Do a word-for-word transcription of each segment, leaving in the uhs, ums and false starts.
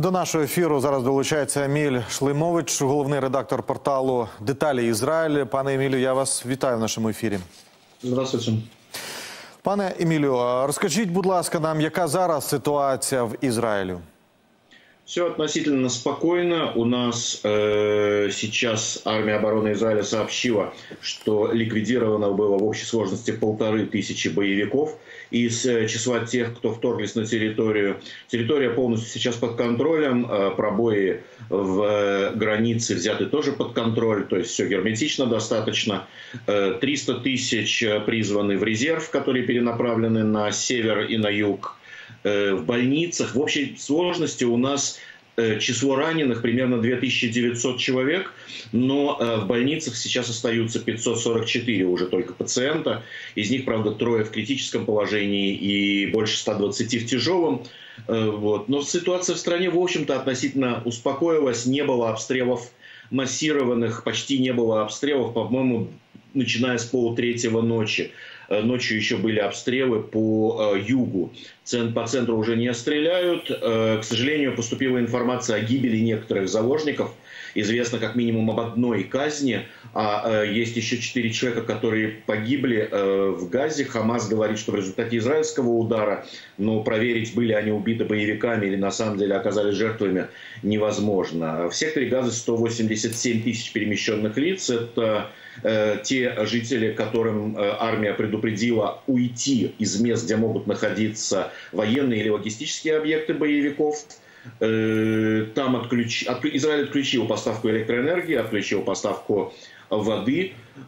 До нашого ефіру зараз долучається Еміль Шлеймович, головний редактор порталу «Деталі Ізраїль». Пане Емілю, я вас вітаю в нашому ефірі. Здравствуйте. Пане Емілю, розкажіть, будь ласка, нам, яка зараз ситуація в Израиле? Все относительно спокойно. У нас э, сейчас армия обороны Израиля сообщила, что ликвидировано было в общей сложности полторы тысячи боевиков из э, числа тех, кто вторглись на территорию. Территория полностью сейчас под контролем. Э, пробои в э, границе взяты тоже под контроль. То есть все герметично достаточно. Э, триста тысяч призваны в резерв, которые перенаправлены на север и на юг. В больницах в общей сложности у нас число раненых примерно две тысячи девятьсот человек, но в больницах сейчас остаются пятьсот сорок четыре уже только пациента. Из них, правда, трое в критическом положении и больше ста двадцати в тяжелом. Вот. Но ситуация в стране, в общем-то, относительно успокоилась. Не было обстрелов массированных, почти не было обстрелов, по-моему, начиная с полутретьего ночи. Ночью еще были обстрелы по э, югу. Цен, по центру уже не стреляют. Э, к сожалению, поступила информация о гибели некоторых заложников. Известно как минимум об одной казни. А э, есть еще четыре человека, которые погибли э, в Газе. Хамас говорит, что в результате израильского удара, но проверить, были они убиты боевиками или на самом деле оказались жертвами, невозможно. В секторе Газа сто восемьдесят семь тысяч перемещенных лиц. Это э, те жители, которым э, армия предупредила уйти из мест, где могут находиться военные или логистические объекты боевиков. Там отключ... от... Израиль отключил поставку электроэнергии, отключил поставку воды.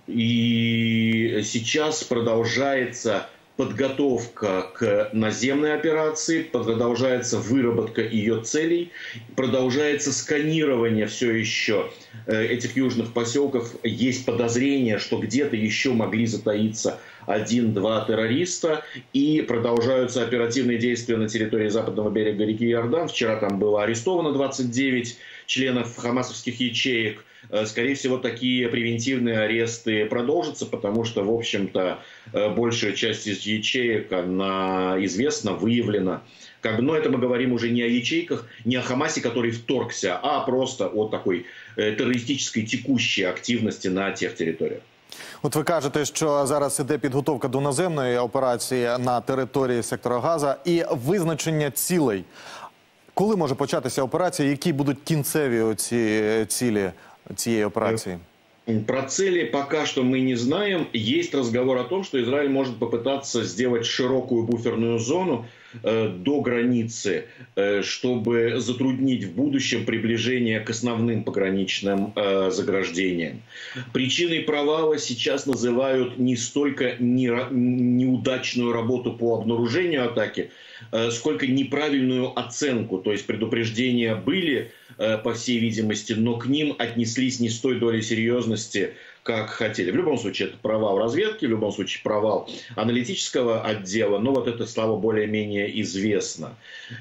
И сейчас продолжается подготовка к наземной операции, продолжается выработка ее целей, продолжается сканирование все еще этих южных поселков. Есть подозрение, что где-то еще могли затаиться один-два террориста, и продолжаются оперативные действия на территории западного берега реки Иордан. Вчера там было арестовано двадцать девять членов хамасовских ячеек. Скорее всего, такие превентивные аресты продолжатся, потому что, в общем-то, большая часть из ячеек, она известна, выявлена. Как, но это мы говорим уже не о ячейках, не о Хамасе, который вторгся, а просто о такой террористической текущей активности на тех территориях. От ви кажете, що зараз іде підготовка до наземної операції на території сектора Газа і визначення цілей. Коли може початися операція, які будуть кінцеві ці цілі цієї операції? Про цели пока что мы не знаем. Есть разговор о том, что Израиль может попытаться сделать широкую буферную зону э, до границы, э, чтобы затруднить в будущем приближение к основным пограничным э, заграждениям. Причиной провала сейчас называют не столько не, неудачную работу по обнаружению атаки, э, сколько неправильную оценку. То есть предупреждения были, э, по всей видимости, но к ним отнеслись не с той долей серьезности, как хотели. В любом случае, это провал разведки, в любом случае, провал аналитического отдела, но вот это стало более-менее известно.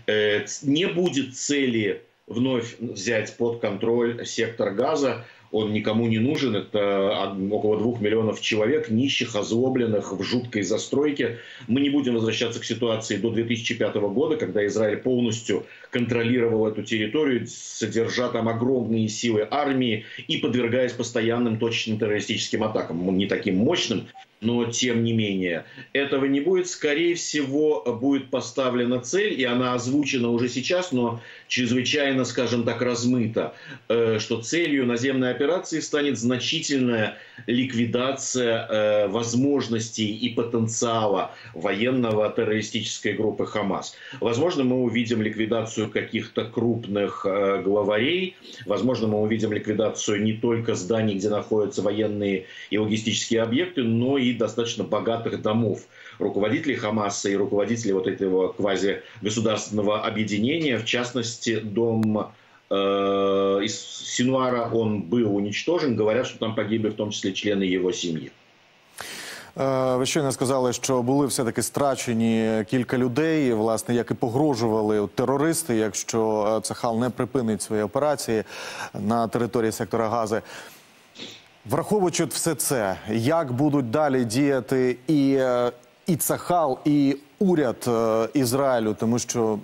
Не будет цели вновь взять под контроль сектор Газа. Он никому не нужен. Это около двух миллионов человек, нищих, озлобленных, в жуткой застройке. Мы не будем возвращаться к ситуации до две тысячи пятого года, когда Израиль полностью контролировал эту территорию, содержа там огромные силы армии и подвергаясь постоянным точечным террористическим атакам. Не таким мощным, но тем не менее. Этого не будет. Скорее всего, будет поставлена цель, и она озвучена уже сейчас, но чрезвычайно, скажем так, размыта, что целью наземной операции станет значительная ликвидация возможностей и потенциала военного террористической группы Хамас. Возможно, мы увидим ликвидацию каких-то крупных главарей, возможно, мы увидим ликвидацию не только зданий, где находятся военные и логистические объекты, но и достаточно богатых домов руководителей Хамаса и руководителей вот этого квазигосударственного объединения. В частности, дом э, из Синуара, он был уничтожен. Говорят, что там погибли в том числе члены его семьи. Ви щойно сказали, що були все-таки страчені кілька людей, власне, як і погрожували терористи, якщо Цахал не припинить свої операції на території сектора Гази. Враховуючи все це, як будуть далі діяти і, і Цахал, і уряд Ізраїлю, тому що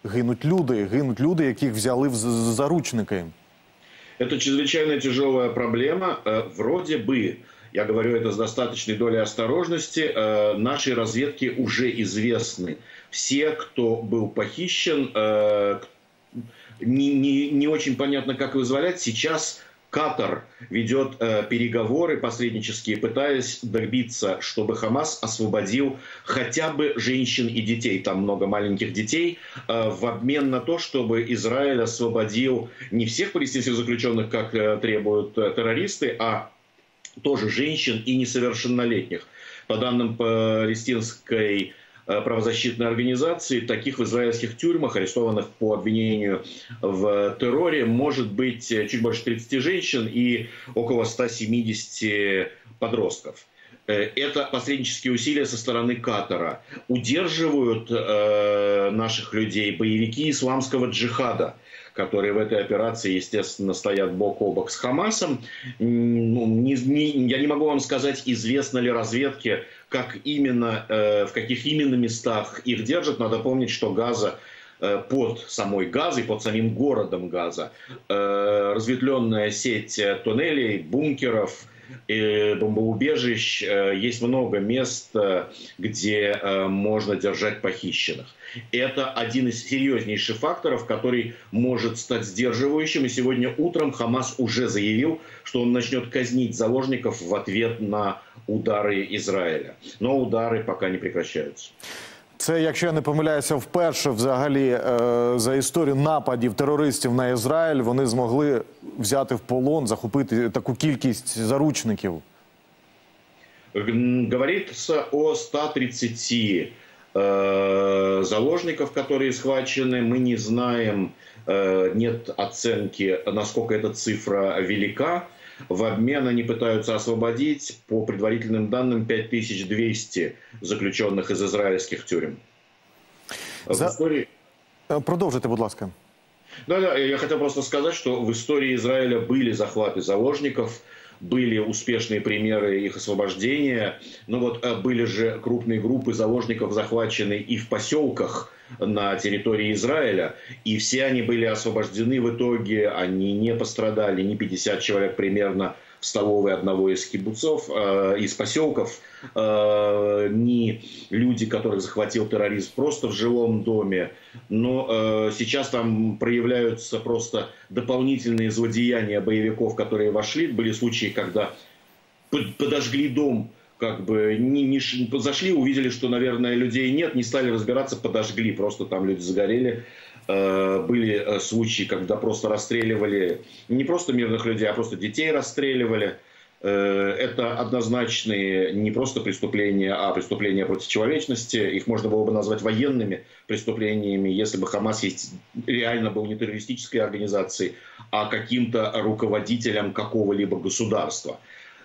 гинуть люди, гинуть люди, яких взяли в заручники. Это чрезвычайно тяжелая проблема. Вроде бы, я говорю это с достаточной долей осторожности, нашей разведке уже известны все, кто был похищен. Не, не, не очень понятно, как вызволять. Сейчас Катар ведет э, переговоры посреднические, пытаясь добиться, чтобы Хамас освободил хотя бы женщин и детей, там много маленьких детей, э, в обмен на то, чтобы Израиль освободил не всех палестинских заключенных, как э, требуют э, террористы, а тоже женщин и несовершеннолетних. По данным палестинской правозащитной организации, таких в израильских тюрьмах, арестованных по обвинению в терроре, может быть чуть больше тридцати женщин и около ста семидесяти подростков. Это посреднические усилия со стороны Катара. Удерживают э, наших людей боевики исламского джихада, которые в этой операции, естественно, стоят бок о бок с Хамасом. Ну, не, не, я не могу вам сказать, известно ли разведке, как именно, э, в каких именно местах их держат. Надо помнить, что Газа, э, под самой Газой, под самим городом Газа, э, разветвленная сеть туннелей, бункеров, бомбоубежищ, есть много мест, где можно держать похищенных. Это один из серьезнейших факторов, который может стать сдерживающим. И сегодня утром Хамас уже заявил, что он начнет казнить заложников в ответ на удары Израиля. Но удары пока не прекращаются. Це, якщо я не помиляюся, вперше взагалі е, за історію нападів терористів на Ізраїль вони змогли взяти в полон, захопити таку кількість заручників. Говорится о ста тридцати э, заложников, которые схвачены. Мы не знаем, э, нет оценки, насколько эта цифра велика. В обмен они пытаются освободить, по предварительным данным, пять тысяч двести заключенных из израильских тюрем. За... В истории... Продолжите, будь ласка. Да, да, я хотел просто сказать, что в истории Израиля были захваты заложников, были успешные примеры их освобождения. Но вот были же крупные группы заложников захвачены и в поселках на территории Израиля. И все они были освобождены в итоге. Они не пострадали, не пятьдесят человек примерно в столовой одного из кибуцов, э, из поселков, э, не люди, которых захватил террорист просто в жилом доме. Но э, сейчас там проявляются просто дополнительные злодеяния боевиков, которые вошли. Были случаи, когда подожгли дом, как бы не, не, зашли, увидели, что, наверное, людей нет, не стали разбираться, подожгли, просто там люди загорели. Были случаи, когда просто расстреливали не просто мирных людей, а просто детей расстреливали. Это однозначные не просто преступления, а преступления против человечности. Их можно было бы назвать военными преступлениями, если бы Хамас реально был не террористической организацией, а каким-то руководителем какого-либо государства.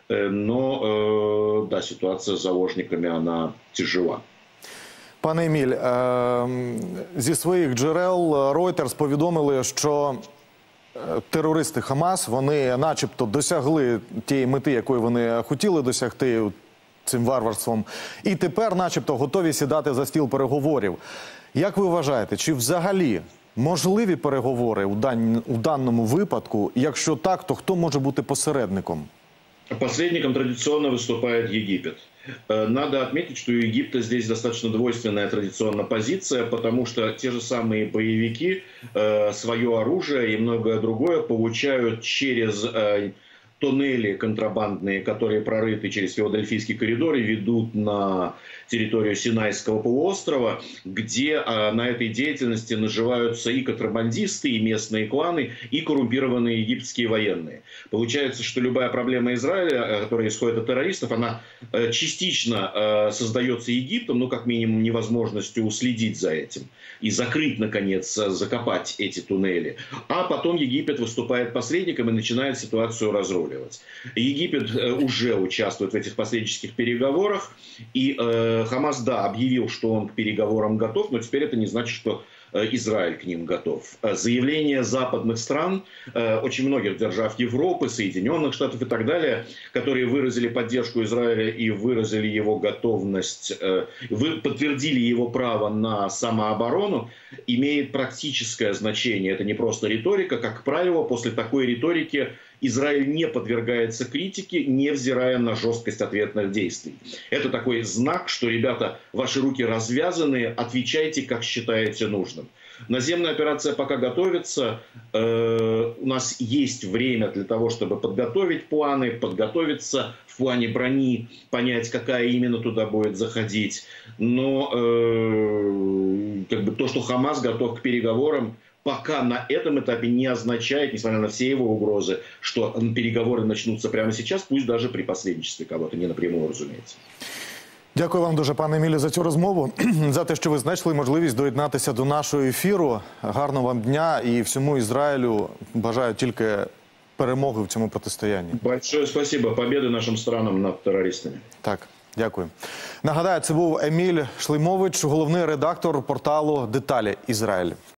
Но, да, ситуация с заложниками, она тяжела. Пане Еміль, зі своїх джерел Reuters повідомили, що терористи Хамас, вони начебто досягли тієї мети, якої вони хотіли досягти цим варварством, і тепер начебто готові сідати за стіл переговорів. Як ви вважаєте, чи взагалі можливі переговори у, дан... у даному випадку? Якщо так, то хто може бути посередником? Посредником традиционно выступает Египет. Надо отметить, что у Египта здесь достаточно двойственная традиционная позиция, потому что те же самые боевики э, свое оружие и многое другое получают через э, туннели контрабандные, которые прорыты через Филадельфийский коридор и ведут на территорию Синайского полуострова, где э, на этой деятельности наживаются и контрабандисты, и местные кланы, и коррумпированные египетские военные. Получается, что любая проблема Израиля, которая исходит от террористов, она э, частично э, создается Египтом, ну, как минимум, невозможностью уследить за этим и закрыть, наконец, закопать эти туннели. А потом Египет выступает посредником и начинает ситуацию разруливать. Египет э, уже участвует в этих посреднических переговорах, и э, Хамас, да, объявил, что он к переговорам готов, но теперь это не значит, что Израиль к ним готов. Заявления западных стран, очень многих держав Европы, Соединенных Штатов и так далее, которые выразили поддержку Израиля и выразили его готовность, подтвердили его право на самооборону, имеет практическое значение. Это не просто риторика. Как правило, после такой риторики Израиль не подвергается критике, невзирая на жесткость ответных действий. Это такой знак, что, ребята, ваши руки развязаны, отвечайте, как считаете нужным. Наземная операция пока готовится. Э, у нас есть время для того, чтобы подготовить планы, подготовиться в плане брони, понять, какая именно туда будет заходить. Но э, как бы то, что Хамас готов к переговорам, пока на этом этапе не означает, несмотря на все его угрозы, что переговоры начнутся прямо сейчас, пусть даже при посредничестве кого-то, не напрямую, разумеется. Дякую вам дуже, пане Емілі, за цю розмову, за те, що ви знайшли можливість доєднатися до нашого ефіру. Гарного вам дня і всьому Ізраїлю бажаю тільки перемоги в цьому протистоянні. Большое спасибо. Победи нашим странам над терористами. Так, дякую. Нагадаю, це був Еміль Шлеймович, головний редактор порталу «Деталі Ізраїль».